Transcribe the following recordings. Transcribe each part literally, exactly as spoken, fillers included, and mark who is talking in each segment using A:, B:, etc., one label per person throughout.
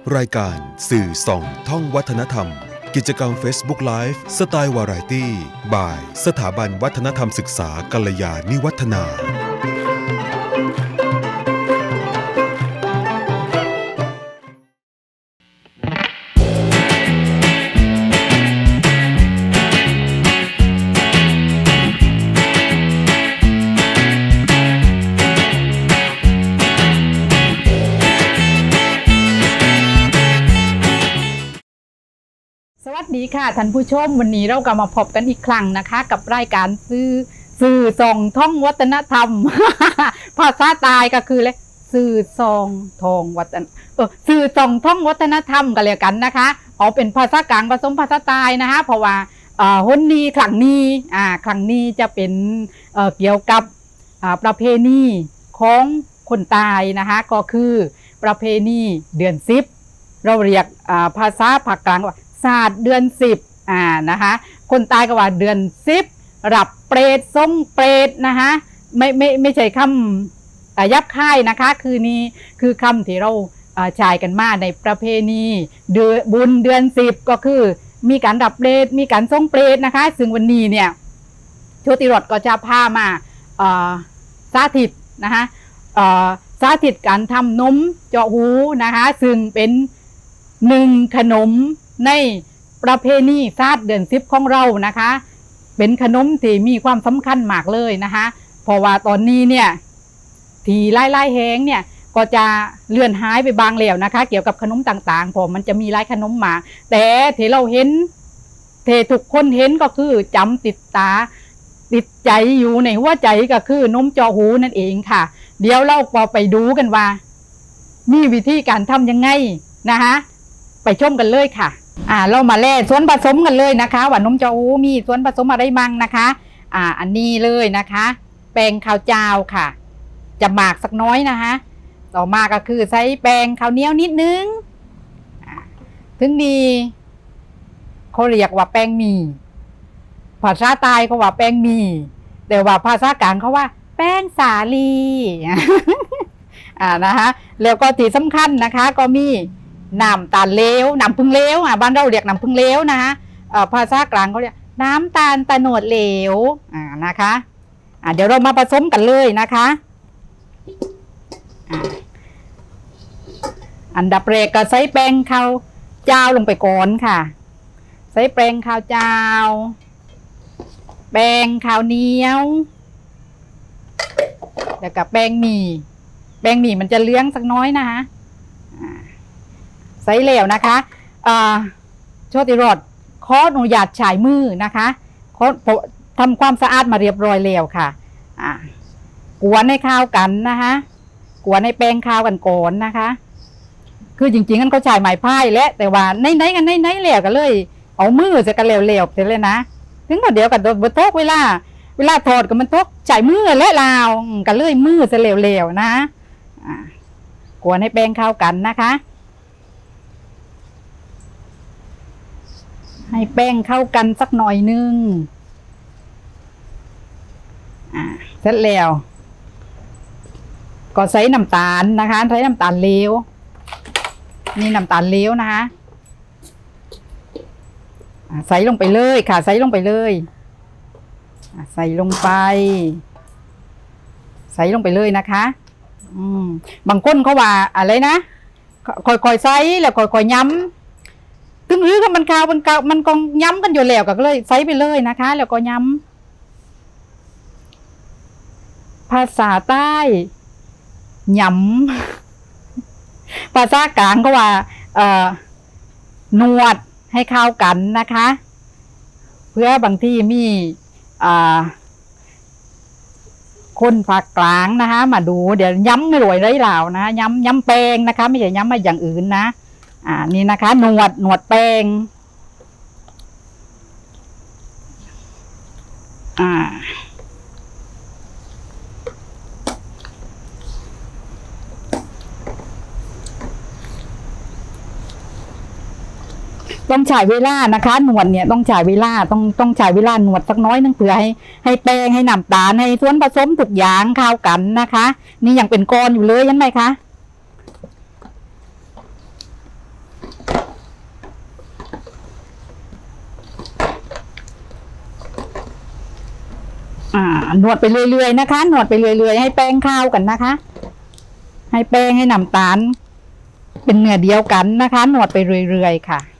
A: รายการสื่อส่องท่องวัฒนธรรมกิจกรรม Facebook Live สไตล์วาไรตี้ by สถาบันวัฒนธรรมศึกษากัลยาณิวัฒนา
B: สวัสดีค่ะท่านผู้ชมวันนี้เราก็มาพบกันอีกครั้งนะคะกับรายการสื่อสื่อส่องท่องวัฒนธรรม ภาษาใต้ก็คือเลยสื่อส่องท่องวัฒนเออสื่อส่องท่องวัฒนธรรมกันเลยกันนะคะเอาเป็นภาษากลางผสมภาษาใต้นะคะเพราะว่าเอ่อฮนนี้ครั้งนี้อ่าครั้งนี้จะเป็นเอ่อเกี่ยวกับอ่าประเพณีของคนใต้นะคะก็คือประเพณีเดือนสิบเราเรียกอ่าภาษาภาคกลางว่าศาสตร์เดือนสิบอ่านะคะคนตายก็ว่าเดือนสิบรับเปรตทรงเปรตนะคะไม่ไม่ไม่ใช่คำยับค่ายนะคะคือนี้คือคำที่เราใช้กันมาในประเพณีเดือนบุญเดือนสิบก็คือมีการรับเปรตมีการทรงเปรตนะคะซึ่งวันนี้เนี่ยโชติรสก็จะพามาสาธิตนะคะสาธิตการทำนมเจาะหูนะคะซึ่งเป็นหนึ่งขนมในประเพณีศาสตร์เดือนสิบของเรานะคะเป็นขนมที่มีความสำคัญมากเลยนะคะเพราะว่าตอนนี้เนี่ยที่ไล่ไล่แห้งเนี่ยก็จะเลื่อนหายไปบางแล้วนะคะเกี่ยวกับขนมต่างๆผมมันจะมีไล่ขนมมาแต่ที่เราเห็นเททุกคนเห็นก็คือจำติดตาติดใจอยู่ในหัวใจก็คือนมเจาะหูนั่นเองค่ะเดี๋ยวเราก็ไปดูกันว่ามีวิธีการทำยังไงนะคะไปชมกันเลยค่ะอ่าเรามาแล่ส่วนผสมกันเลยนะคะว่านมเจาะหูมีส่วนผสมอะไรบ้างนะคะอ่าอันนี้เลยนะคะแป้งข้าวเจ้าค่ะจะหมากสักน้อยนะคะต่อมาก็คือใช้แป้งข้าวเหนียวนิดนึงถึงดีเขาเรียกว่าแป้งหมี่ภาษาใต้เขาว่าแป้งหมี่แต่ว่าภาษากลางเขาว่าแป้งสาลีอ่านะคะแล้วก็ที่สำคัญนะคะก็มีน้ำตาลเหลวน้ำผึ้งเหลวอ่ะบ้านเราเรียกน้ำผึ้งเหลวนะคะภาษากลางเขาเรียกน้ำตาลตะโนดเหลวอ่านะคะอ่าเดี๋ยวเรามาผสมกันเลยนะคะอันดับแรกก็ใส่แป้งข้าวเจ้าลงไปก่อนค่ะใส่แป้งข้าวเจ้าแป้งข้าวเหนียวแล้วก็แป้งหมี่แป้งหมี่มันจะเลี้ยงสักน้อยนะคะใส่เหลวนะคะโชติรสขออนุญาตฉายมือนะคะขอทำความสะอาดมาเรียบร้อยแล้วค่ะกวนให้ข้าวกันนะคะกวนให้แป้งข้าวกันก่อนนะคะคือจริงๆกันก็ฉายไม้พายแล้วแต่ว่าในไหนกันในไหนเหลวกันเลยเอามือจะกันเหลวเหลวเสร็จเลยนะถึงเดี๋ยวกันบนโต๊ะเวลาเวลาถอดกับมันโต๊ะฉายมือและลาวกันเลยมือจะเหลวเหลวนะกวนให้แป้งข้าวกันนะคะให้แป้งเข้ากันสักหน่อยนึงอ่าเสร็จแล้วก็ใส่น้ำตาลนะคะใช้น้ำตาลเหลวนี่น้ำตาลเหลวนะคะใส่ลงไปเลยค่ะใส่ลงไปเลยใส่ลงไปใส่ลงไปเลยนะคะอืมบางคนเขาว่าอะไรนะค่อยๆใส่แล้วค่อยๆย้ำถึงหรือก็มันกาวมันกาวมันกองย้ำกันอยู่แล้วก็เลยใส่ไปเลยนะคะแล้วก็ย้ำภาษาใต้ย้ำภาษากลางก็ว่าเอ่อนวดให้เข้ากันนะคะเพื่อบางที่มีอ่าคนภาคกลางนะคะมาดูเดี๋ยวย้ำไม่รวยไรเหล่านะย้ำย้ำแป้งนะคะไม่ใช่ย้ำมาอย่างอื่นนะอ่านี่นะคะหนวดหนวดแป้งอ่าต้องใช้เวลานะคะหนวดเนี่ยต้องใช้เวลาต้องต้องใช้เวลาหนวดสักน้อยนึงเผื่อให้ให้แป้งให้น้ำตาลให้ส่วนผสมทุกอย่างเข้ากันนะคะนี่ยังเป็นก้อนอยู่เลยยันไหมคะหนวดไปเรื่อยๆนะคะหนวดไปเรื่อยๆให้แป้งเข้ากันนะคะให้แป้งให้น้ำตาลเป็นเนื้อเดียวกันนะคะหนวดไปเรื่อยๆค่ะ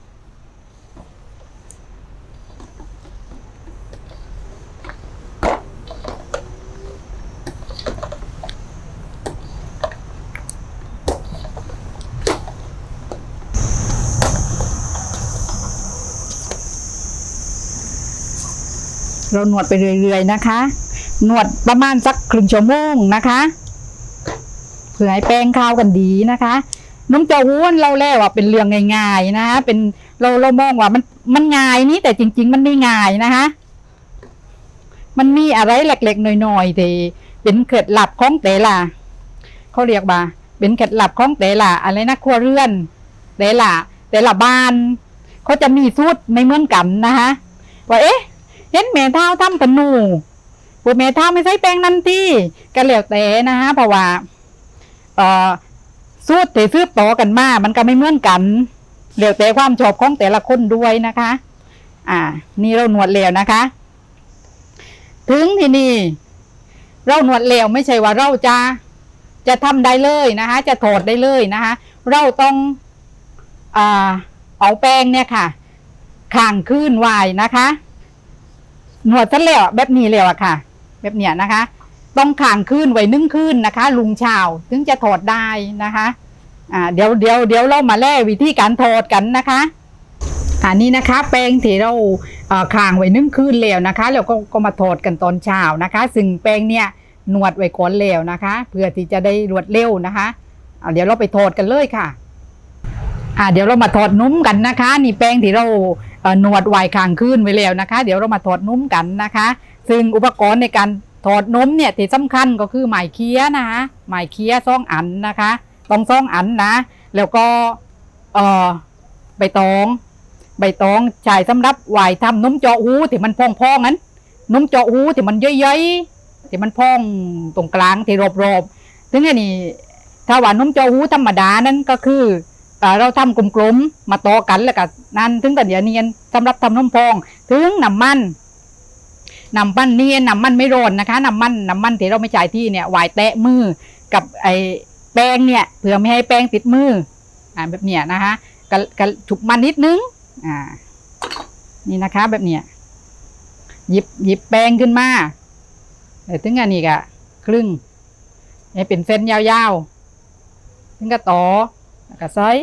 B: เราหนวดไปเรื่อยๆนะคะหนวดประมาณสักครึ่งชั่วโมงนะคะเพื่อให้แป้งเข้ากันดีนะคะน้ำเจ้าหู้เราแล้วว่าเป็นเรื่องง่ายๆนะคะเป็นเราเรามองว่ามันมันง่ายนี่แต่จริงๆมันไม่ง่ายนะคะมันมีอะไรเล็กๆน้อยๆที่เป็นเคล็ดลับของแต่ละเขาเรียกว่าเป็นเคล็ดลับของแต่ละอะไรนะครัวเรือนแต่ละแต่ละบ้านเขาจะมีสูตรไม่เหมือนกันนะคะว่าเอ๊ะเห็นแม่เท้าทำปนูพวกแม่เท้าไม่ใช่แป้งนั่นที่ก็แล้วแต่นะฮะเพราะว่าเอ่อสูตรที่ซื้อต่อกันมามันก็ไม่เหมือนกันแล้วแต่ความชอบของแต่ละคนด้วยนะคะ อ่านี่เราหนวดแล้วนะคะ ถึงที่นี่เราหนวดแล้วไม่ใช่ว่าเราจะจะทำได้เลยนะคะจะถอดได้เลยนะคะเราต้องอ่าเอาแป้งเนี่ยค่ะข้างคืนไว้นะคะหนวดเสร็จแล้วแบบนี้แล้วอะค่ะแบบเนี้ยนะคะต้องข้างคืนไว้นึ่งคืนนะคะลุงเช้าถึงจะถอดได้นะคะอ่าเดี๋ยวเดี๋ยวเดี๋ยวเรามาแล่วิธีการถอดกันนะคะอันนี้นะคะแป้งที่เราข้างไว้นึ่งคืนแล้วนะคะแล้วก็ก็มาถอดกันตอนเช้านะคะซึ่งแป้งเนี่ยนวดไว้ก่อนแล้วนะคะเพื่อที่จะได้รวดเร็วนะคะเดี๋ยวเราไปถอดกันเลยค่ะอ่าเดี๋ยวเรามาถอดนุ่มกันนะคะนี่แป้งที่เราหนวดไว้ข้างคืนไว้แล้วนะคะเดี๋ยวเรามาถอดนุ่มกันนะคะซึ่งอุปกรณ์ในการถอดนุ่มเนี่ยที่สำคัญก็คือไม้เคี้ยนะคะไม้เคี้ยซองอันนะคะต้องซองอันนะแล้วก็เอ่อใบตองใบตองใช้สำหรับไหวทำนุ่มเจาะหูที่มันพองๆนั้นนุ่มเจาะหูที่มันย่อยๆที่มันพองตรงกลางที่รอบๆถึงอันนี้ถ้าว่านุ่มเจาะหูธรรมดานั้นก็คือเราทำกลมๆมาต่อกันแล้วก็นั่นถึงกันเดี๋ยวเนียนสำหรับทำน้ำพองถึงน้ำมันน้ำมันเนียนน้ำมันไม่ร้อนนะคะน้ำมันน้ำมันที่เราไม่จ่ายที่เนี่ยไหวแตะมือกับไอ้แป้งเนี่ยเพื่อไม่ให้แป้งติดมืออ่าแบบเนี้ยนะคะกะกะฉุกมันนิดนึงอ่านี่นะคะแบบเนี้ยหยิบหยิบแป้งขึ้นมาถึงอันนี้ก็ครึ่งให้เป็นเส้นยาวๆถึงก็ต่อแล้วก็ซอย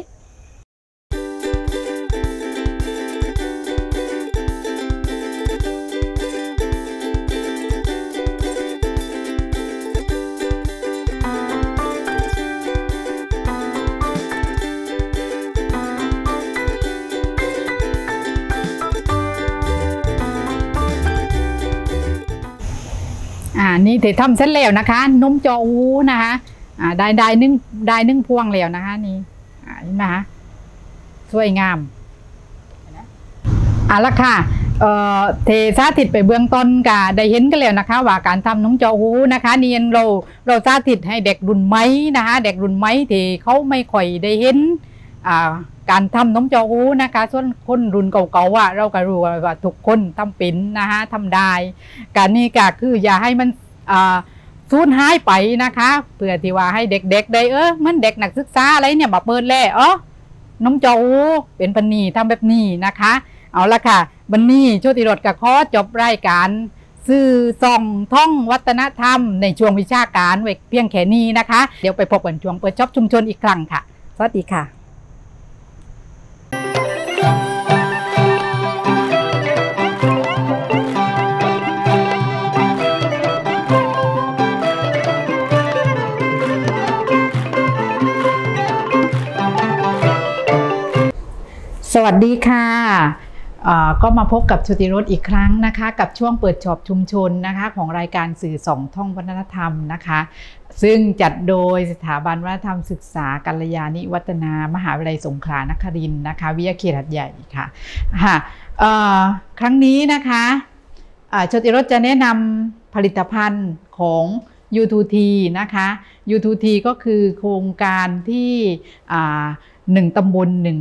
B: อ่านี่ที่ทำเสร็จแล้วนะคะนมจออูนะคะอ่าได้ได้นึ่งได้นึ่งพวงแล้วนะคะนี่อ่าเห็นไหมคะสวยงามอ่ะละค่ะเอ่อเทสาธิตไปเบื้องต้นก็ได้เห็นกันแล้วนะคะว่าการทำนมจออูนะคะนี่เราเราสาธิตให้เด็กรุ่นใหม่นะคะเด็กรุ่นใหม่ที่เขาไม่ค่อยได้เห็นอ่าการทำนมจออูนะคะส่วนคนรุ่นเก่าๆว่าเราก็รู้ว่าทุกคนทำเป็นนะคะทำได้การนี้ก็คืออย่าให้มันสูญหายไปนะคะเพื่อที่ว่าให้เด็กๆได้เออมันเด็กนักศึกษาอะไรเนี่ยมาเปิดแล่เออน้องเจ้าเป็นปนีทำแบบนี้นะคะเอาละค่ะบันนี้โชติรสกับขอจบรายการสื่อส่องท่องวัฒนธรรมในช่วงวิชาการไว้เพียงแค่นี้นะคะเดี๋ยวไปพบกันช่วงเปิดช็อปชุมชนอีกครั้งค่ะสวัสดีค่ะสวัสดีค่ะก็มาพบกับโชติรสอีกครั้งนะคะกับช่วงเปิดช็อปชุมชนนะคะของรายการสื่อส่องท่องวัฒนธรรมนะคะซึ่งจัดโดยสถาบันวัฒนธรรมศึกษากัลยาณิวัฒนามหาวิทยาลัยสงขลานครินทร์นะคะวิทยาเขตหัดใหญ่ค่ะครั้งนี้นะคะโชติรสจะแนะนำผลิตภัณฑ์ของ ยู ทู ที นะคะ ยู ทู ที ก็คือโครงการที่หนึ่งตำบลหนึ่ง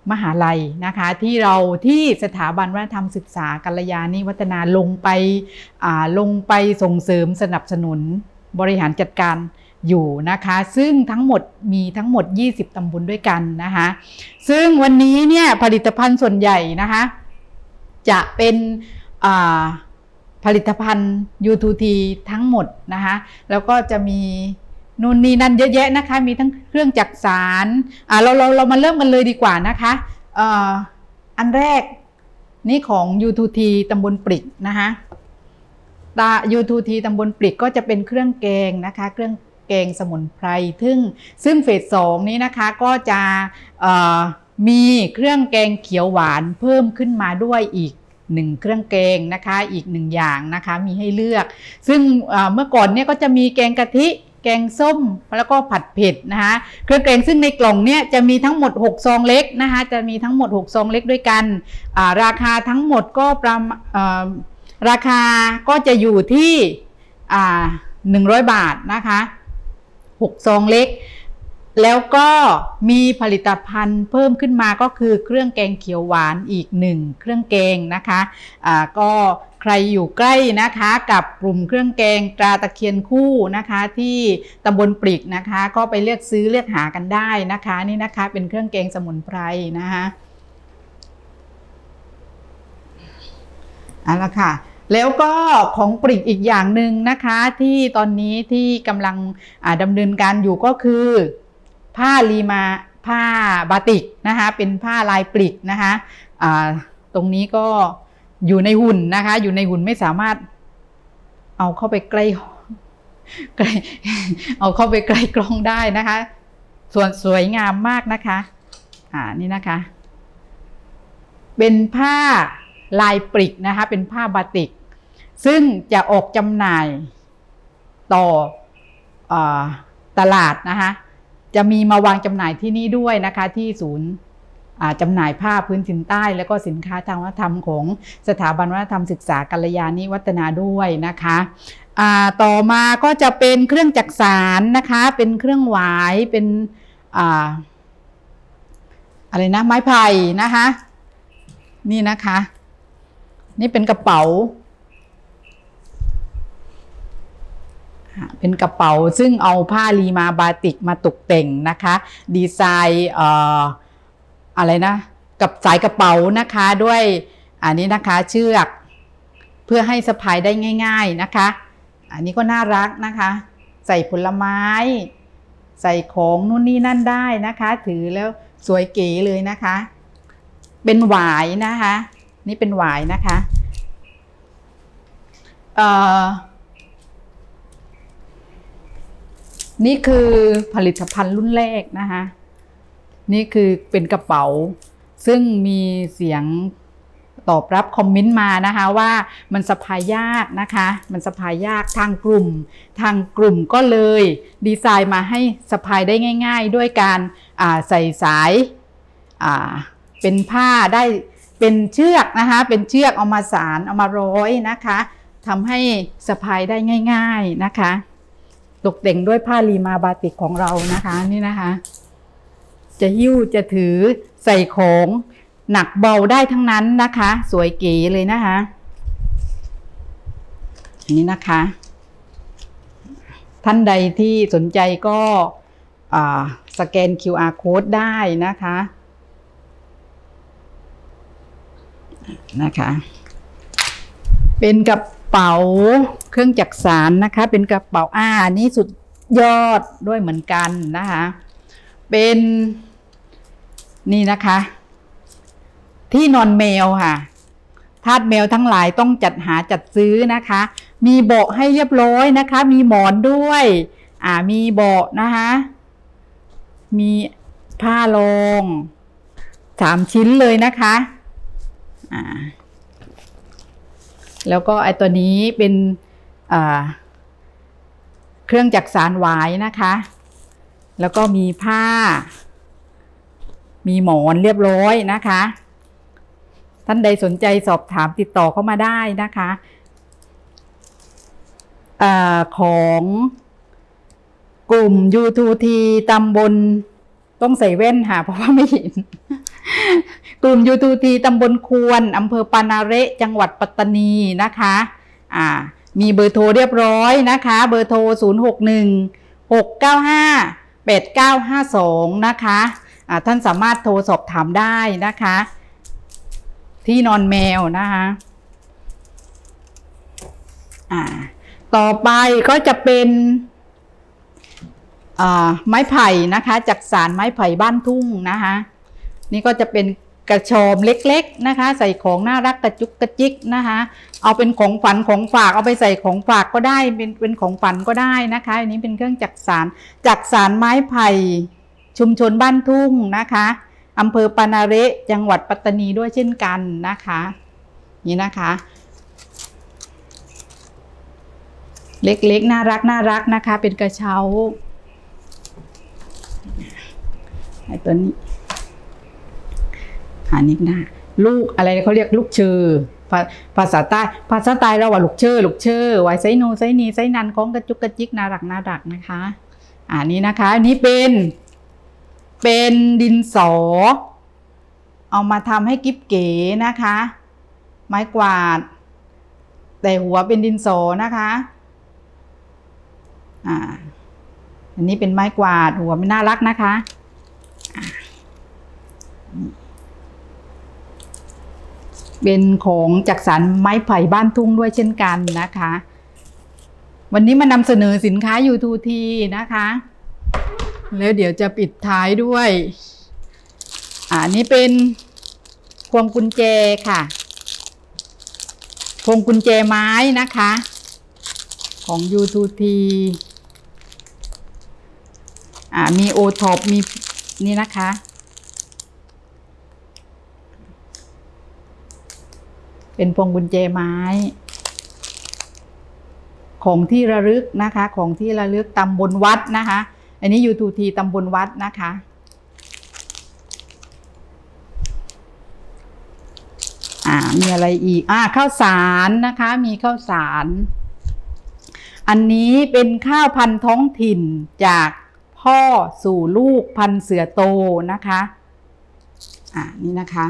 B: มหาลัยนะคะที่เราที่สถาบันวัฒนธรรมศึกษากัลยาณิวัฒนาลงไปลงไปส่งเสริมสนับสนุนบริหารจัดการอยู่นะคะซึ่งทั้งหมดมีทั้งหมดยี่สิบตำบลด้วยกันนะคะซึ่งวันนี้เนี่ยผลิตภัณฑ์ส่วนใหญ่นะคะจะเป็นผลิตภัณฑ์ ยู ทู ที ทั้งหมดนะคะแล้วก็จะมีนู่นนี่นั่นเยอะแยะนะคะมีทั้งเครื่องจักสานอ่าเราเราเรามาเริ่มกันเลยดีกว่านะคะอ่าอันแรกนี่ของ ยู ทู ที ตำบลปริกนะคะตา ยู ทู ที ตำบลปริกก็จะเป็นเครื่องแกงนะคะเครื่องแกงสมุนไพรซึ่งซึ่งเฟสสองนี้นะคะก็จะมีเครื่องแกงเขียวหวานเพิ่มขึ้นมาด้วยอีกหนึ่งเครื่องแกงนะคะอีกหนึ่งอย่างนะคะมีให้เลือกซึ่งเมื่อก่อนเนี่ยก็จะมีแกงกะทิแกงส้มแล้วก็ผัดเผ็ดนะคะเครื่องแกงซึ่งในกล่องเนี่ยจะมีทั้งหมดหกซองเล็กนะคะจะมีทั้งหมดหกซองเล็กด้วยกันราคาทั้งหมดก็ประมาณราคาก็จะอยู่ที่หนึ่งร้อยบาทนะคะหกซองเล็กแล้วก็มีผลิตภัณฑ์เพิ่มขึ้นมาก็คือเครื่องแกงเขียวหวานอีกหนึ่งเครื่องแกงนะคะอ่าก็ใครอยู่ใกล้นะคะกับกลุ่มเครื่องแกงตราตะเคียนคู่นะคะที่ตำบลปริกนะคะก็ไปเลือกซื้อเลือกหากันได้นะคะนี่นะคะเป็นเครื่องแกงสมุนไพรนะคะเอาละค่ะแล้วก็ของปริกอีกอย่างหนึ่งนะคะที่ตอนนี้ที่กำลังดำเนินการอยู่ก็คือผ้าลีมาผ้าบาติกนะคะเป็นผ้าลายปริกนะคะตรงนี้ก็อยู่ในหุ่นนะคะอยู่ในหุ่นไม่สามารถเอาเข้าไปใกล้ใกล้เอาเข้าไปใกล้กล้องได้นะคะส่วนสวยงามมากนะคะอ่านี่นะคะเป็นผ้าลายปริกนะคะเป็นผ้าบาติกซึ่งจะออกจำหน่ายต่ออ่าตลาดนะคะจะมีมาวางจำหน่ายที่นี่ด้วยนะคะที่ศูนย์จำหน่ายผ้าพื้นถิ่นใต้และก็สินค้าทางวัฒนธรรมของสถาบันวัฒนธรรมศึกษากัลยาณิวัฒนาด้วยนะคะต่อมาก็จะเป็นเครื่องจักสานนะคะเป็นเครื่องหวายเป็นอ่าอะไรนะไม้ไผ่นะคะนี่นะคะนี่เป็นกระเป๋าเป็นกระเป๋าซึ่งเอาผ้าลีมาบาติกมาตกแต่งนะคะดีไซน์เอ่ออะไรนะกับสายกระเป๋านะคะด้วยอันนี้นะคะเชือกเพื่อให้สะพายได้ง่ายๆนะคะอันนี้ก็น่ารักนะคะใส่ผลไม้ใส่ของนู่นนี่นั่นได้นะคะถือแล้วสวยเก๋เลยนะคะเป็นหวายนะคะนี่เป็นหวายนะคะเอ่อนี่คือผลิตภัณฑ์รุ่นแรกนะคะนี่คือเป็นกระเป๋าซึ่งมีเสียงตอบรับคอมเมนต์มานะคะว่ามันสะพายยากนะคะมันสะพายยากทางกลุ่มทางกลุ่มก็เลยดีไซน์มาให้สะพายได้ง่ายๆด้วยการใส่สายเป็นผ้าได้เป็นเชือกนะคะเป็นเชือกเอามาสานเอามาร้อยนะคะทำให้สะพายได้ง่ายๆนะคะตกแต่งด้วยผ้าลีมาบาติกของเรานะคะนี่นะคะจะหิ้วจะถือใส่ของหนักเบาได้ทั้งนั้นนะคะสวยเก๋เลยนะคะนี่นะคะท่านใดที่สนใจก็สแกน คิว อาร์ Code ได้นะคะนะคะเป็นกระเป๋าเครื่องจักสานนะคะเป็นกระเป๋าอ่านี่สุดยอดด้วยเหมือนกันนะคะเป็นนี่นะคะที่นอนแมวค่ะทาสแมวทั้งหลายต้องจัดหาจัดซื้อนะคะมีเบาะให้เรียบร้อยนะคะมีหมอนด้วยอ่ามีเบาะนะคะมีผ้ารองสามชิ้นเลยนะคะอ่าแล้วก็ไอตัวนี้เป็นเครื่องจักสานหวายนะคะแล้วก็มีผ้ามีหมอนเรียบร้อยนะคะท่านใดสนใจสอบถามติดต่อเข้ามาได้นะคะอของกลุ่ม ยู ทู ที ตำบลต้องใส่แว่นค่ะเพราะว่าไม่เห็นกลุ่ม ยู ทู ที ตำบลควนอำเภอปานาเระจังหวัดปัตตานีนะคะอ่ามีเบอร์โทรเรียบร้อยนะคะเบอร์โทรศูนย์ หก หนึ่ง หก เก้า ห้า แปด เก้า ห้า สองนะคะอ่าท่านสามารถโทรสอบถามได้นะคะที่นอนแมวนะคะอ่าต่อไปก็จะเป็นอ่าไม้ไผ่นะคะจากสารไม้ไผ่บ้านทุ่งนะคะนี่ก็จะเป็นกระชอมเล็กๆนะคะใส่ของน่ารักกระจุกกระจิกนะคะเอาเป็นของฝันของฝากเอาไปใส่ของฝากก็ได้เป็นเป็นของฝันก็ได้นะคะอันนี้เป็นเครื่องจักสานจักสานไม้ไผ่ชุมชนบ้านทุ่งนะคะอำเภอปานาเระจังหวัดปัตตานีด้วยเช่นกันนะคะนี่นะคะเล็กๆน่ารักน่ารักนะคะเป็นกระเช้าไอ้ตัวนี้อันนี้นะลูกอะไรเขาเรียกลูกเชอภาษาใต้ภาษาใต้เราว่าลูกเชอลูกเชอไว้ไซโนไซนีไซนันของกระจุกกระจิกน่ารักน่ารักนะคะอันนี้นะคะอันนี้เป็นเป็นดินสอเอามาทำให้กิ๊บเก๋นะคะไม้กวาดแต่หัวเป็นดินสอนะคะอ่าอันนี้เป็นไม้กวาดหัวไม่น่ารักนะคะเป็นของจักสานไม้ไผ่บ้านทุ่งด้วยเช่นกันนะคะวันนี้มานำเสนอสินค้า ยู ทู ที นะคะแล้วเดี๋ยวจะปิดท้ายด้วยอ่านี้เป็นพวงกุญแจค่ะพวงกุญแจไม้นะคะของ ยู ทู ที อ่ามีโอท็อปมีนี่นะคะเป็นพวงกุญแจไม้ของที่ระลึกนะคะของที่ระลึกตำบลวัดนะคะอันนี้ ยู ทู ที ตำบลวัดนะคะอ่ามีอะไรอีกอ่าข้าวสารนะคะมีข้าวสารอันนี้เป็นข้าวพันธุ์ท้องถิ่นจากพ่อสู่ลูกพันธุ์เสือโตนะคะอ่านี่นะคะ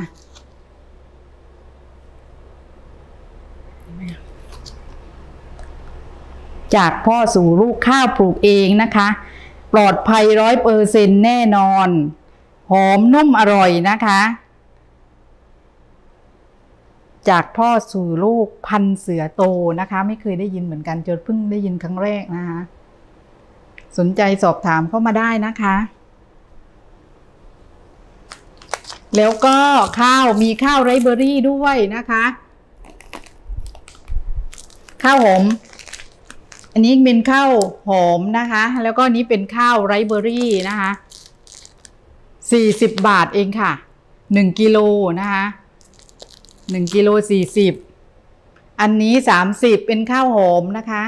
B: จากพ่อสู่ลูกข้าวปลูกเองนะคะปลอดภัยร้อยเปอร์เซ็นต์แน่นอนหอมนุ่มอร่อยนะคะจากพ่อสู่ลูกพันธุ์เสือโตนะคะไม่เคยได้ยินเหมือนกันจนเพิ่งได้ยินครั้งแรกนะคะสนใจสอบถามเข้ามาได้นะคะแล้วก็ข้าวมีข้าวไรซ์เบอร์รี่ด้วยนะคะข้าวหอมอันนี้เป็นข้าวหอมนะคะแล้วก็นี้เป็นข้าวไรซ์เบอร์รี่นะคะสี่สิบบาทเองค่ะหนึ่งกิโลนะคะหนึ่งกิโลสี่สิบอันนี้สามสิบเป็นข้าวหอมนะคะ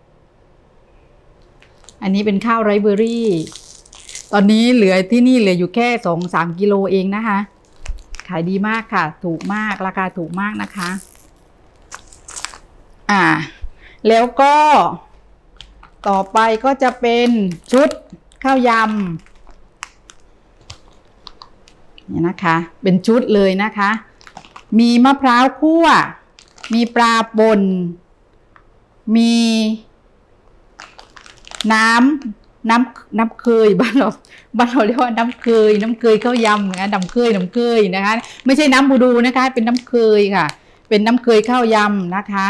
B: อันนี้เป็นข้าวไรซ์เบอร์รี่ตอนนี้เหลือที่นี่เหลืออยู่แค่สองสามกิโลเองนะคะขายดีมากค่ะถูกมากราคาถูกมากนะคะอ่าแล้วก็ต่อไปก็จะเป็นชุดข้าวยำนี่นะคะเป็นชุดเลยนะคะมีมะพร้าวคั่วมีปลาป่นมีน้ำน้ำน้ำเคยบ้านเราบ้านเราเรียกว่าน้ำเคยน้ำเคยข้าวยำนะน้ำเคยน้ำเคยนะคะไม่ใช่น้ำบูดูนะคะเป็นน้ำเคยค่ะเป็นน้ำเคยข้าวยำนะคะ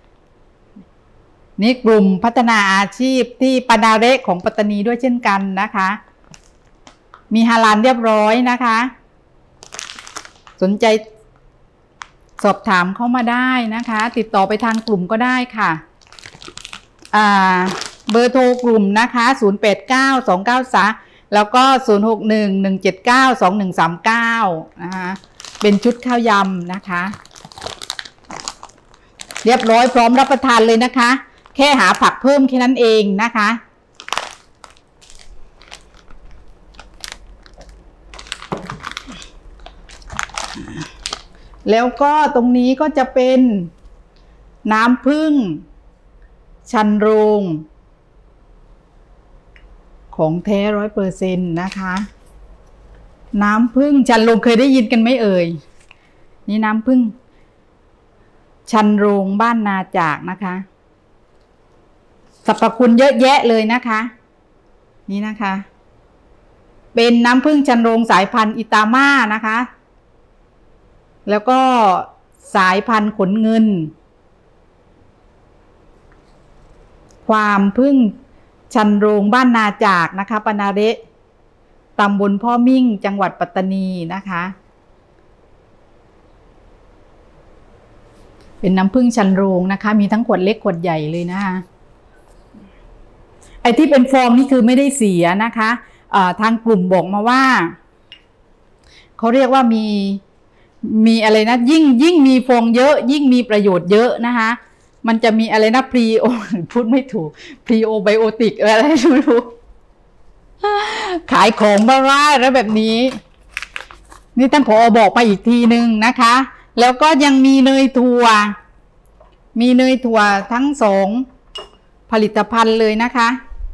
B: นี่กลุ่มพัฒนาอาชีพที่ปานาเระของปัตตานีด้วยเช่นกันนะคะมีฮาลาลเรียบร้อยนะคะสนใจสอบถามเข้ามาได้นะคะติดต่อไปทางกลุ่มก็ได้ค่ะอ่าเบอร์โทรกลุ่มนะคะศูนย์ แปด เก้า สอง เก้า สามแล้วก็ศูนย์ หก หนึ่ง หนึ่ง เจ็ด เก้า สอง หนึ่ง สาม เก้านะคะเป็นชุดข้าวยำนะคะเรียบร้อยพร้อมรับประทานเลยนะคะแค่หาผักเพิ่มแค่นั้นเองนะคะแล้วก็ตรงนี้ก็จะเป็นน้ำผึ้งชันโรงของแท้ร้อยเปอร์เซ็นต์นะคะน้ำผึ้งชันโรงเคยได้ยินกันไหมเอ่ยนี่น้ำผึ้งชันโรงบ้านนาจากนะคะสรรพคุณเยอะแยะเลยนะคะนี่นะคะเป็นน้ำผึ้งชันโรงสายพันธุ์อิตาม่านะคะแล้วก็สายพันธุ์ขนเงินความผึ้งชันโรงบ้านนาจากนะคะปนาเระตำบลพ่อมิ่งจังหวัดปัตตานีนะคะเป็นน้ำผึ้งชันโรงนะคะมีทั้งขวดเล็กขวดใหญ่เลยนะคะไอ้ที่เป็นฟองนี่คือไม่ได้เสียนะคะทางกลุ่มบอกมาว่าเขาเรียกว่ามีมีอะไรนะยิ่งยิ่งมีฟองเยอะยิ่งมีประโยชน์เยอะนะคะมันจะมีอะไรนะพรีโอพูดไม่ถูกพรีโอไบโอติกอะไรไม่รู้ขายของบ้าร่าแล้วแบบนี้นี่ท่านผอบอกมาอีกทีนึงนะคะแล้วก็ยังมีเนยถั่วมีเนยถั่วทั้งสองผลิตภัณฑ์เลยนะคะ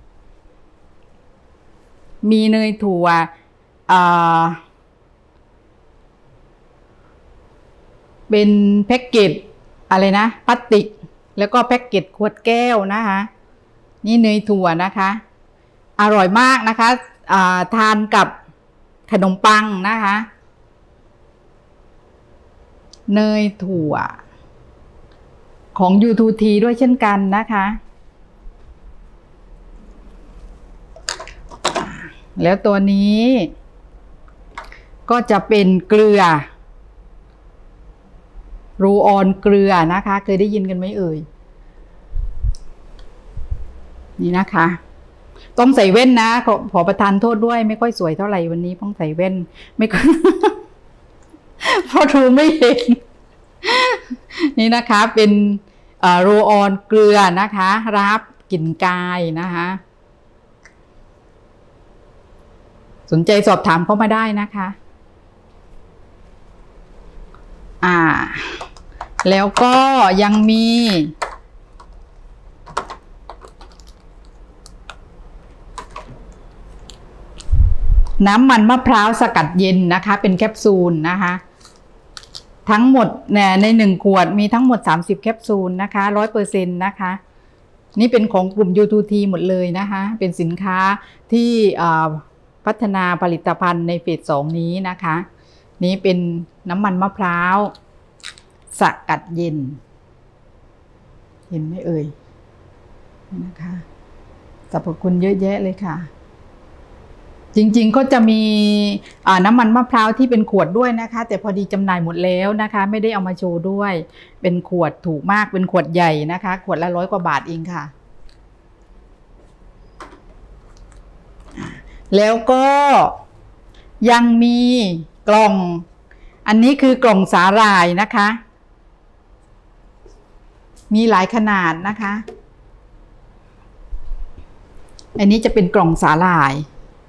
B: มีเนยถั่วเป็นแพ็กเกจอะไรนะพลาสติกแล้วก็แพ็กเกจขวดแก้วนะคะนี่เนยถั่วนะคะอร่อยมากนะคะทานกับขนมปังนะคะเนยถั่วของ ยู ทู ที ด้วยเช่นกันนะคะแล้วตัวนี้ก็จะเป็นเกลือรูออนเกลือนะคะเคยได้ยินกันไหมเอ่ยนี่นะคะต้องใส่แว่นนะขอขอประทานโทษด้วยไม่ค่อยสวยเท่าไหร่วันนี้ต้องใส่แว่นไม่ค่อย เพราะดูไม่เห็นนี่นะคะเป็นโรลออนเกลือนะคะรับกลิ่นกายนะคะสนใจสอบถามเข้ามาได้นะคะอ่าแล้วก็ยังมีน้ำมันมะพร้าวสกัดเย็นนะคะเป็นแคปซูลนะคะทั้งหมดเนี่ยในหนึ่งขวดมีทั้งหมดสามสิบแคปซูลนะคะ ร้อยเปอร์เซ็นต์ นะคะนี่เป็นของกลุ่ม ยู ทู ที หมดเลยนะคะเป็นสินค้าที่พัฒนาผลิตภัณฑ์ในเฟสสองนี้นะคะนี้เป็นน้ำมันมะพร้าวสกัดเย็นเห็นไหมเอ่ยนะคะสรรพคุณเยอะแยะเลยค่ะจริงๆก็จะมีน้ำมันมะพร้าวที่เป็นขวดด้วยนะคะแต่พอดีจำหน่ายหมดแล้วนะคะไม่ได้เอามาโชว์ด้วยเป็นขวดถูกมากเป็นขวดใหญ่นะคะขวดละร้อยกว่าบาทเองค่ะแล้วก็ยังมีกล่องอันนี้คือกล่องสาหร่ายนะคะมีหลายขนาดนะคะอันนี้จะเป็นกล่องสาหร่าย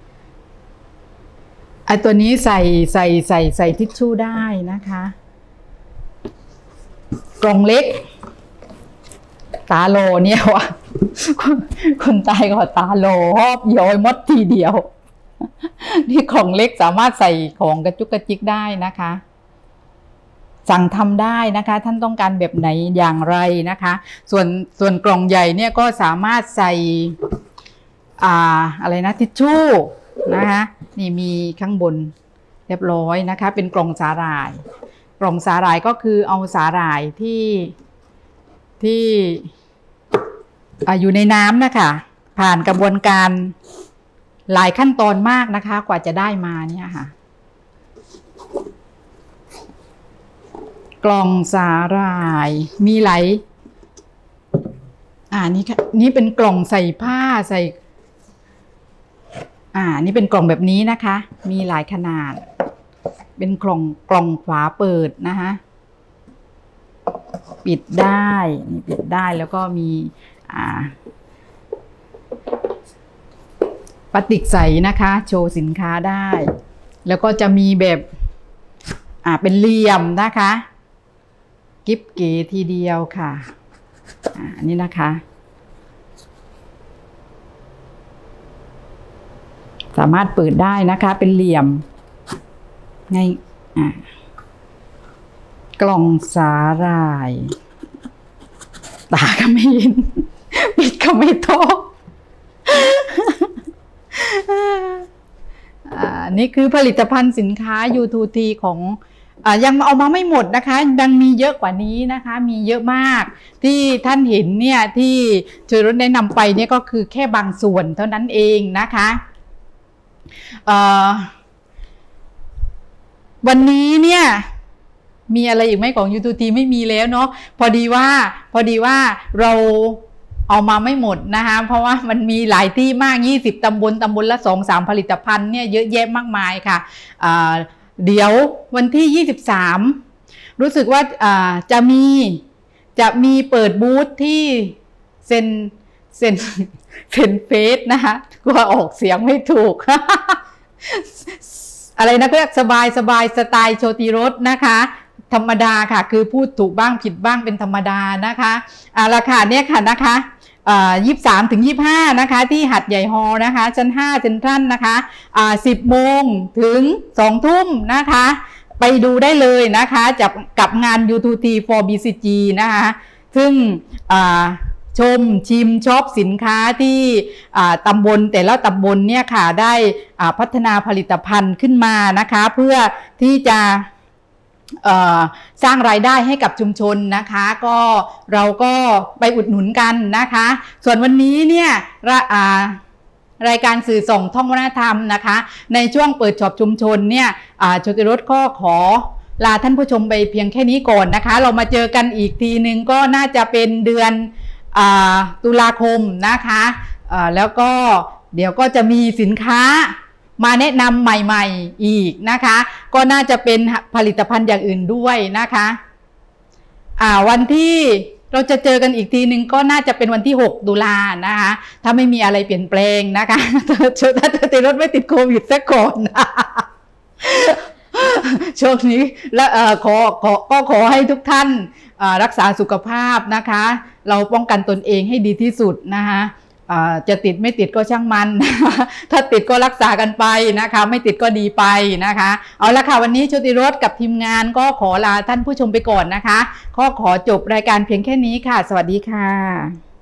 B: ไอตัวนี้ใส่ใส่ใส่ใส่ทิชชู่ได้นะคะกล่องเล็กตาโลเนี่ยวะคนตายก็ตาโลหอบย้อยมดทีเดียวนี่ของเล็กสามารถใส่ของกระจุกกระจิกได้นะคะสั่งทำได้นะคะท่านต้องการแบบไหนอย่างไรนะคะส่วนส่วนกล่องใหญ่เนี่ยก็สามารถใส่อ่าอะไรนะทิชชู่นะคะนี่มีข้างบนเรียบร้อยนะคะเป็นกล่องสาหร่ายกล่องสาหร่ายก็คือเอาสาหร่ายที่ที่อยู่ในน้ำนะคะผ่านกระบวนการหลายขั้นตอนมากนะคะกว่าจะได้มาเนี่ยค่ะกล่องสาหร่ายมีหลายอ่านี่ค่ะนี่เป็นกล่องใส่ผ้าใส่อ่านี่เป็นกล่องแบบนี้นะคะมีหลายขนาดเป็นกล่องกล่องฝาเปิดนะคะปิดได้นี่ปิดได้แล้วก็มีอ่าพลาสติกใสนะคะโชว์สินค้าได้แล้วก็จะมีแบบอ่าเป็นเหลี่ยมนะคะกิ๊บเก๋ทีเดียวค่ะอ่านี่นะคะสามารถเปิดได้นะคะเป็นเหลี่ยมไงอ่ะกล่องสาหร่าย ตาก็ไม่ยินปิดก็ไม่โตนี่คือผลิตภัณฑ์สินค้า ยู ทู ที ของอ่ายังเอามาไม่หมดนะคะยังมีเยอะกว่านี้นะคะมีเยอะมากที่ท่านเห็นเนี่ยที่ช่วยรถแนะนำไปเนี่ยก็คือแค่บางส่วนเท่านั้นเองนะคะวันนี้เนี่ยมีอะไรอีกไหมของ ยู ทู ที ไม่มีแล้วเนาะพอดีว่าพอดีว่าเราเอามาไม่หมดนะคะเพราะว่ามันมีหลายที่มากยี่สิบตำบลตำบลละ สองสาม ผลิตภัณฑ์เนี่ยเยอะแยะมากมายค่ะเดี๋ยววันที่ยี่สิบสามรู้สึกว่าจะมีจะมีเปิดบูธที่เซนเซนเซนเฟสนะคะกลัวออกเสียงไม่ถูก อะไรนะก็เรียกสบายสบายสไตล์โชติรสนะคะธรรมดาค่ะคือพูดถูกบ้างผิดบ้างเป็นธรรมดานะคะอ่าราคาเนี่ยค่ะนะคะอ่ายี่สิบสามถึงยี่สิบห้านะคะที่หัดใหญ่ฮอลนะคะชั้นห้าเซ็นทรัลนะคะอ่าสิบโมงถึงสองทุ่มนะคะไปดูได้เลยนะคะจับกับงาน ยู ทู ที for บี ซี จี นะคะซึ่งอ่าชมชิมช็อปสินค้าที่ตำบลแต่ละตำบลเนี่ยค่ะได้พัฒนาผลิตภัณฑ์ขึ้นมานะคะเพื่อที่จะสร้างรายได้ให้กับชุมชนนะคะก็เราก็ไปอุดหนุนกันนะคะส่วนวันนี้เนี่ยรายการสื่อส่องท่องวัฒนธรรมนะคะในช่วงเปิดช็อปชุมชนเนี่ยโชติรสก็ขอลาท่านผู้ชมไปเพียงแค่นี้ก่อนนะคะเรามาเจอกันอีกทีนึงก็น่าจะเป็นเดือนตุลาคมนะคะแล้วก็เดี๋ยวก็จะมีสินค้ามาแนะนำใหม่ๆอีกนะคะก็น่าจะเป็นผลิตภัณฑ์อย่างอื่นด้วยนะคะวันที่เราจะเจอกันอีกทีหนึ่งก็น่าจะเป็นวันที่หกตุลานะคะถ้าไม่มีอะไรเปลี่ยนแปลงนะคะถ้าติดรถไม่ติดโควิดซะก่อนช่วงนี้และขอขอก็ขอให้ทุกท่านรักษาสุขภาพนะคะเราป้องกันตนเองให้ดีที่สุดนะคะจะติดไม่ติดก็ช่างมันถ้าติดก็รักษากันไปนะคะไม่ติดก็ดีไปนะคะเอาละค่ะวันนี้โชติรสกับทีมงานก็ขอลาท่านผู้ชมไปก่อนนะคะก็ขอจบรายการเพียงแค่นี้ค่ะสวัสดีค่ะ